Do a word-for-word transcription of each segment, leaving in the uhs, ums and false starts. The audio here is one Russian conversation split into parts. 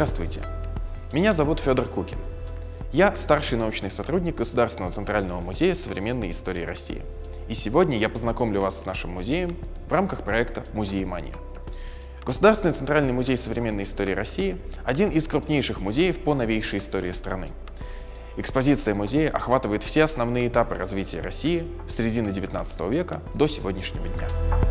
Здравствуйте, меня зовут Федор Кукин. Я старший научный сотрудник Государственного центрального музея современной истории России. И сегодня я познакомлю вас с нашим музеем в рамках проекта «Музеемания». Государственный центральный музей современной истории России – один из крупнейших музеев по новейшей истории страны. Экспозиция музея охватывает все основные этапы развития России с середины девятнадцатого века до сегодняшнего дня.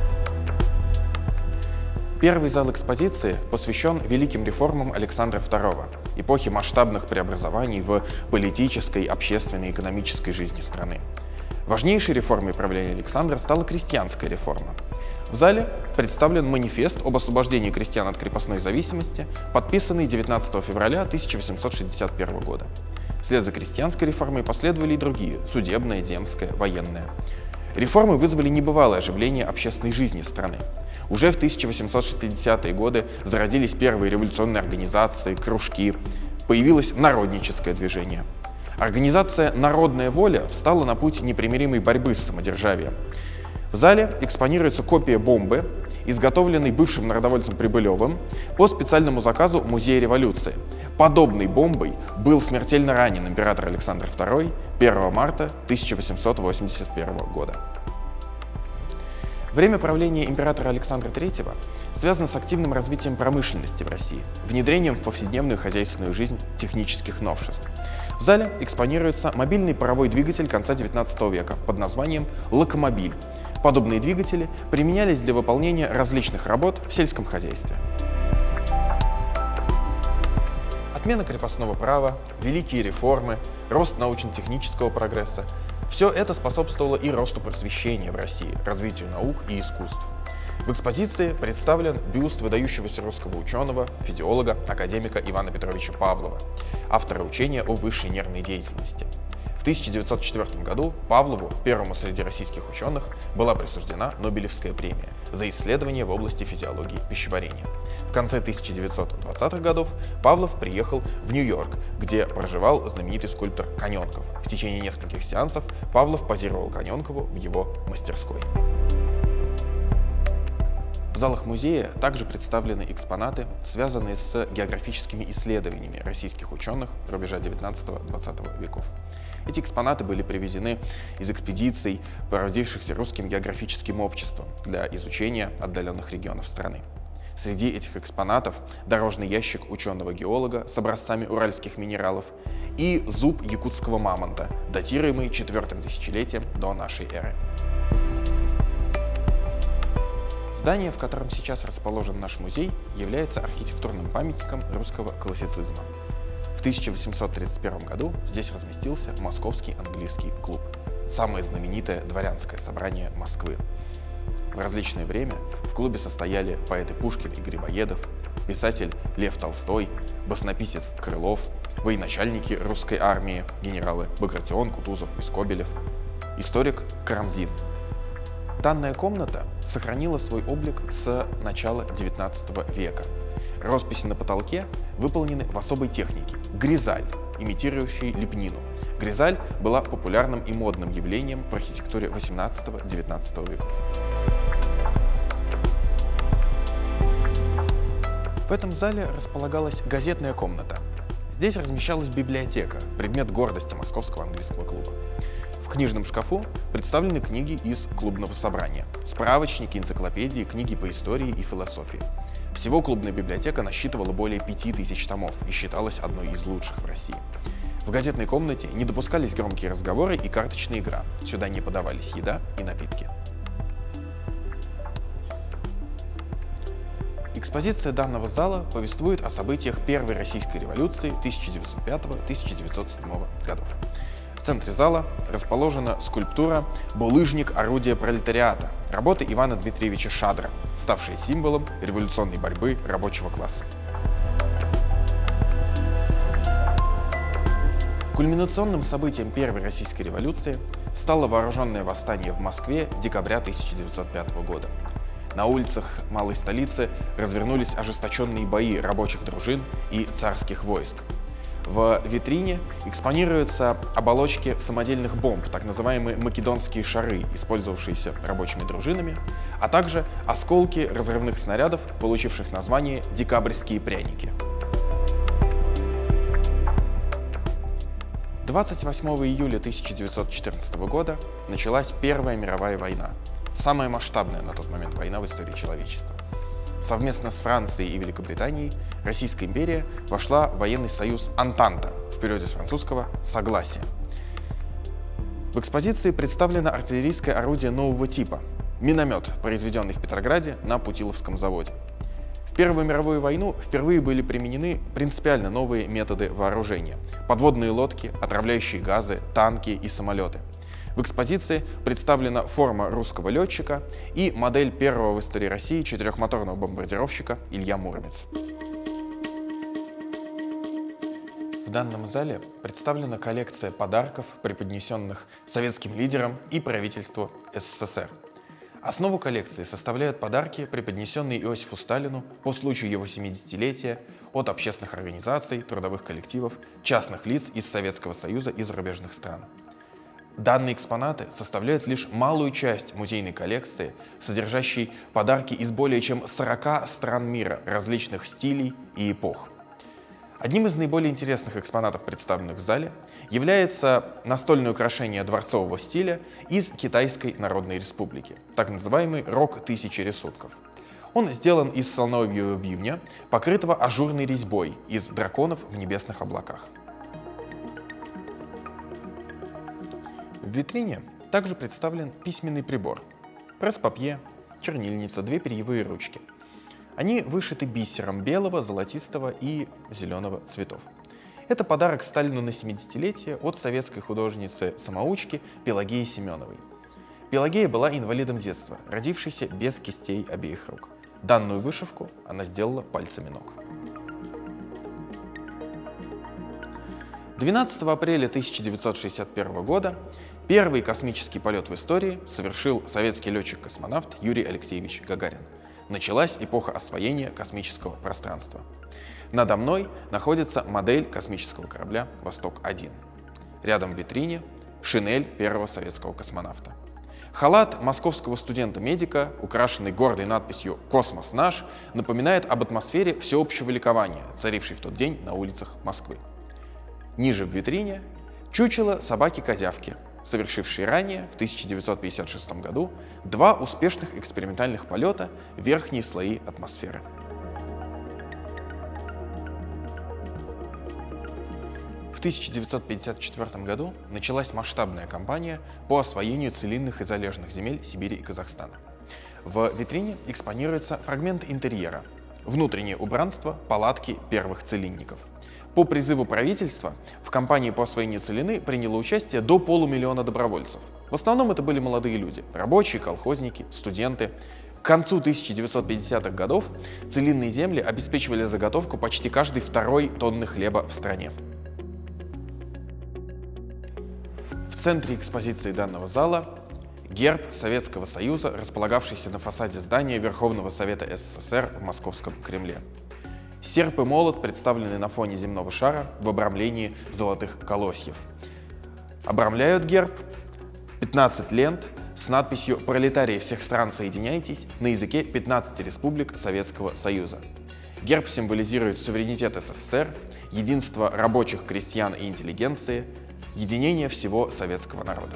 Первый зал экспозиции посвящен великим реформам Александра второго, эпохи масштабных преобразований в политической, общественной и экономической жизни страны. Важнейшей реформой правления Александра стала крестьянская реформа. В зале представлен манифест об освобождении крестьян от крепостной зависимости, подписанный девятнадцатого февраля тысяча восемьсот шестьдесят первого года. Вслед за крестьянской реформой последовали и другие – судебная, земская, военная. Реформы вызвали небывалое оживление общественной жизни страны. Уже в тысяча восемьсот шестидесятые годы зародились первые революционные организации, кружки, появилось народническое движение. Организация «Народная воля» встала на путь непримиримой борьбы с самодержавием. В зале экспонируется копия бомбы, изготовленной бывшим народовольцем Прибылевым по специальному заказу Музея революции. Подобной бомбой был смертельно ранен император Александр второй первого марта тысяча восемьсот восемьдесят первого года. Время правления императора Александра третьего связано с активным развитием промышленности в России, внедрением в повседневную хозяйственную жизнь технических новшеств. В зале экспонируется мобильный паровой двигатель конца девятнадцатого века под названием «Локомобиль». Подобные двигатели применялись для выполнения различных работ в сельском хозяйстве. Отмена крепостного права, великие реформы, рост научно-технического прогресса – все это способствовало и росту просвещения в России, развитию наук и искусств. В экспозиции представлен бюст выдающегося русского ученого, физиолога, академика Ивана Петровича Павлова, автора учения о высшей нервной деятельности. В тысяча девятьсот четвёртом году Павлову, первому среди российских ученых, была присуждена Нобелевская премия за исследования в области физиологии пищеварения. В конце тысяча девятьсот двадцатых годов Павлов приехал в Нью-Йорк, где проживал знаменитый скульптор Каненков. В течение нескольких сеансов Павлов позировал Каненкову в его мастерской. В залах музея также представлены экспонаты, связанные с географическими исследованиями российских ученых рубежа девятнадцатого-двадцатого веков. Эти экспонаты были привезены из экспедиций, проводившихся Русским географическим обществом для изучения отдаленных регионов страны. Среди этих экспонатов дорожный ящик ученого-геолога с образцами уральских минералов и зуб якутского мамонта, датируемый четвёртым тысячелетием до нашей эры. Здание, в котором сейчас расположен наш музей, является архитектурным памятником русского классицизма. В тысяча восемьсот тридцать первом году здесь разместился Московский английский клуб, самое знаменитое дворянское собрание Москвы. В различное время в клубе состояли поэты Пушкин и Грибоедов, писатель Лев Толстой, баснописец Крылов, военачальники русской армии, генералы Багратион, Кутузов и Скобелев, историк Карамзин. Данная комната сохранила свой облик с начала девятнадцатого века. Росписи на потолке выполнены в особой технике – гризаль, имитирующей лепнину. Гризаль была популярным и модным явлением в архитектуре восемнадцатого-девятнадцатого веков. В этом зале располагалась газетная комната. Здесь размещалась библиотека, предмет гордости Московского английского клуба. В книжном шкафу представлены книги из клубного собрания, справочники, энциклопедии, книги по истории и философии. Всего клубная библиотека насчитывала более пяти тысяч томов и считалась одной из лучших в России. В газетной комнате не допускались громкие разговоры и карточная игра, сюда не подавались еда и напитки. Экспозиция данного зала повествует о событиях Первой Российской революции тысяча девятьсот пятого — тысяча девятьсот седьмого годов. В центре зала расположена скульптура «Булыжник орудия пролетариата» работы Ивана Дмитриевича Шадра, ставшая символом революционной борьбы рабочего класса. Кульминационным событием Первой Российской революции стало вооруженное восстание в Москве декабря тысяча девятьсот пятого года. На улицах малой столицы развернулись ожесточенные бои рабочих дружин и царских войск. В витрине экспонируются оболочки самодельных бомб, так называемые македонские шары, использовавшиеся рабочими дружинами, а также осколки разрывных снарядов, получивших название «декабрьские пряники». двадцать восьмого июля тысяча девятьсот четырнадцатого года началась Первая мировая война, самая масштабная на тот момент война в истории человечества. Совместно с Францией и Великобританией Российская империя вошла в военный союз Антанта, в переводе с французского «согласие». В экспозиции представлено артиллерийское орудие нового типа – миномет, произведенный в Петрограде на Путиловском заводе. В Первую мировую войну впервые были применены принципиально новые методы вооружения – подводные лодки, отравляющие газы, танки и самолеты. В экспозиции представлена форма русского летчика и модель первого в истории России четырехмоторного бомбардировщика Илья Муромец. В данном зале представлена коллекция подарков, преподнесенных советским лидерам и правительству СССР. Основу коллекции составляют подарки, преподнесенные Иосифу Сталину по случаю его семидесятилетия от общественных организаций, трудовых коллективов, частных лиц из Советского Союза и зарубежных стран. Данные экспонаты составляют лишь малую часть музейной коллекции, содержащей подарки из более чем сорока стран мира различных стилей и эпох. Одним из наиболее интересных экспонатов, представленных в зале, является настольное украшение дворцового стиля из Китайской Народной Республики, так называемый рог тысячи рисунков. Он сделан из слоновьего бивня, покрытого ажурной резьбой из драконов в небесных облаках. В витрине также представлен письменный прибор, пресс-папье, чернильница, две перьевые ручки. Они вышиты бисером белого, золотистого и зеленого цветов. Это подарок Сталину на семидесятилетие от советской художницы-самоучки Пелагеи Семеновой. Пелагея была инвалидом детства, родившейся без кистей обеих рук. Данную вышивку она сделала пальцами ног. двенадцатого апреля тысяча девятьсот шестьдесят первого года первый космический полет в истории совершил советский летчик-космонавт Юрий Алексеевич Гагарин. Началась эпоха освоения космического пространства. Надо мной находится модель космического корабля «Восток один». Рядом в витрине шинель первого советского космонавта. Халат московского студента-медика, украшенный гордой надписью «Космос наш», напоминает об атмосфере всеобщего ликования, царившей в тот день на улицах Москвы. Ниже в витрине чучело собаки-козявки, совершившей ранее, в тысяча девятьсот пятьдесят шестом году, два успешных экспериментальных полета в верхние слои атмосферы. В тысяча девятьсот пятьдесят четвёртом году началась масштабная кампания по освоению целинных и залежных земель Сибири и Казахстана. В витрине экспонируется фрагмент интерьера, внутреннее убранство палатки первых целинников. По призыву правительства в кампании по освоению целины приняло участие до полумиллиона добровольцев. В основном это были молодые люди – рабочие, колхозники, студенты. К концу тысяча девятьсот пятидесятых годов целинные земли обеспечивали заготовку почти каждой второй тонны хлеба в стране. В центре экспозиции данного зала герб Советского Союза, располагавшийся на фасаде здания Верховного Совета СССР в Московском Кремле. Серп и молот представлены на фоне земного шара в обрамлении золотых колосьев. Обрамляют герб пятнадцать лент с надписью «Пролетарии всех стран, соединяйтесь» на языке пятнадцати республик Советского Союза. Герб символизирует суверенитет СССР, единство рабочих, крестьян и интеллигенции, единение всего советского народа.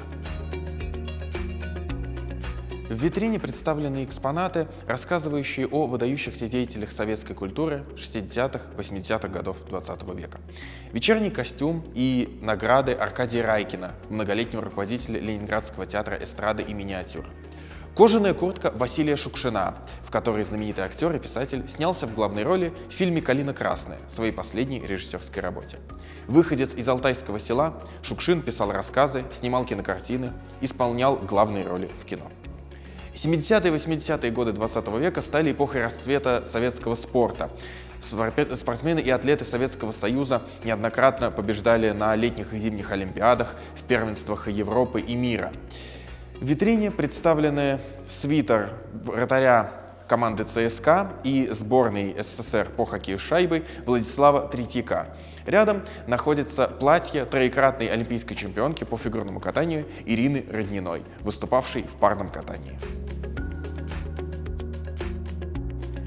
В витрине представлены экспонаты, рассказывающие о выдающихся деятелях советской культуры шестидесятых-восьмидесятых годов двадцатого века. Вечерний костюм и награды Аркадия Райкина, многолетнего руководителя Ленинградского театра эстрады и миниатюр. Кожаная куртка Василия Шукшина, в которой знаменитый актер и писатель снялся в главной роли в фильме «Калина красная», своей последней режиссерской работе. Выходец из алтайского села, Шукшин писал рассказы, снимал кинокартины, исполнял главные роли в кино. семидесятые и восьмидесятые годы двадцатого века стали эпохой расцвета советского спорта. Спортсмены и атлеты Советского Союза неоднократно побеждали на летних и зимних олимпиадах, в первенствах Европы и мира. В витрине представлены свитер вратаря команды ЦСКА и сборной СССР по хоккею с шайбой Владислава Третьяка. Рядом находится платье троекратной олимпийской чемпионки по фигурному катанию Ирины Родниной, выступавшей в парном катании.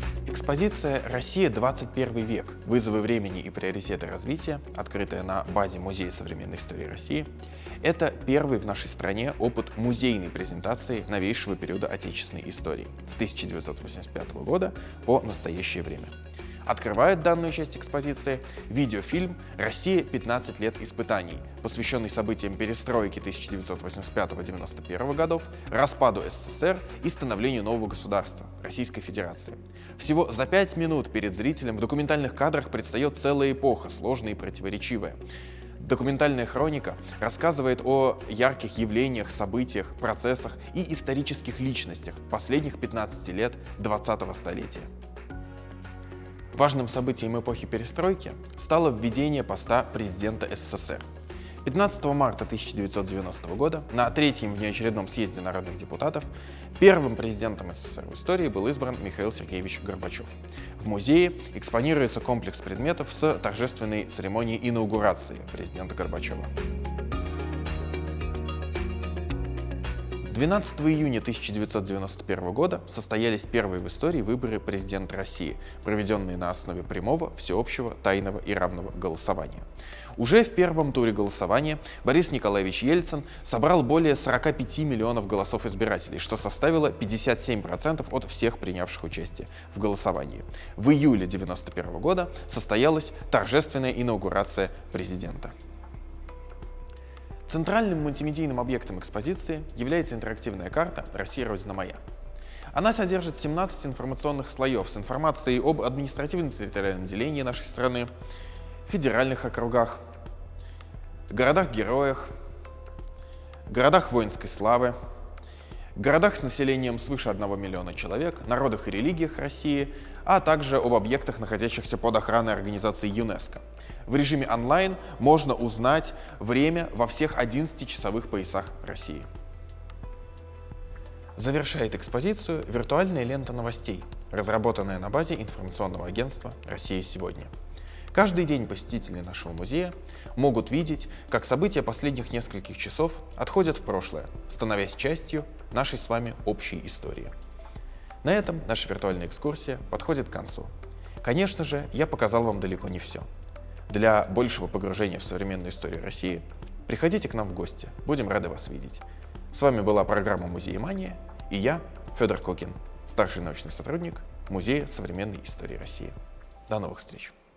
Экспозиция «Россия. двадцать первый век. Вызовы времени и приоритеты развития», открытая на базе Музея современной истории России, это первый в нашей стране опыт музейной презентации новейшего периода отечественной истории с тысяча девятьсот восемьдесят пятого года по настоящее время. Открывает данную часть экспозиции видеофильм «Россия. пятнадцать лет испытаний», посвященный событиям перестройки тысяча девятьсот восемьдесят пятого — девяносто первого годов, распаду СССР и становлению нового государства — Российской Федерации. Всего за пять минут перед зрителем в документальных кадрах предстает целая эпоха, сложная и противоречивая. Документальная хроника рассказывает о ярких явлениях, событиях, процессах и исторических личностях последних пятнадцати лет двадцатого столетия. Важным событием эпохи перестройки стало введение поста президента СССР. пятнадцатого марта тысяча девятьсот девяностого года на третьем внеочередном съезде народных депутатов первым президентом СССР в истории был избран Михаил Сергеевич Горбачев. В музее экспонируется комплекс предметов с торжественной церемонией инаугурации президента Горбачева. двенадцатого июня тысяча девятьсот девяносто первого года состоялись первые в истории выборы президента России, проведенные на основе прямого, всеобщего, тайного и равного голосования. Уже в первом туре голосования Борис Николаевич Ельцин собрал более сорока пяти миллионов голосов избирателей, что составило пятьдесят семь процентов от всех принявших участие в голосовании. В июле девяносто первого года состоялась торжественная инаугурация президента. Центральным мультимедийным объектом экспозиции является интерактивная карта «Россия. Родина моя». Она содержит семнадцать информационных слоев с информацией об административно-территориальном делении нашей страны, федеральных округах, городах-героях, городах воинской славы, городах с населением свыше одного миллиона человек, народах и религиях России, а также об объектах, находящихся под охраной организации ЮНЕСКО. В режиме онлайн можно узнать время во всех одиннадцати часовых поясах России. Завершает экспозицию виртуальная лента новостей, разработанная на базе информационного агентства «Россия сегодня». Каждый день посетители нашего музея могут видеть, как события последних нескольких часов отходят в прошлое, становясь частью нашей с вами общей истории. На этом наша виртуальная экскурсия подходит к концу. Конечно же, я показал вам далеко не все. Для большего погружения в современную историю России приходите к нам в гости, будем рады вас видеть. С вами была программа «Музеемания» и я, Федор Кокин, старший научный сотрудник Музея современной истории России. До новых встреч!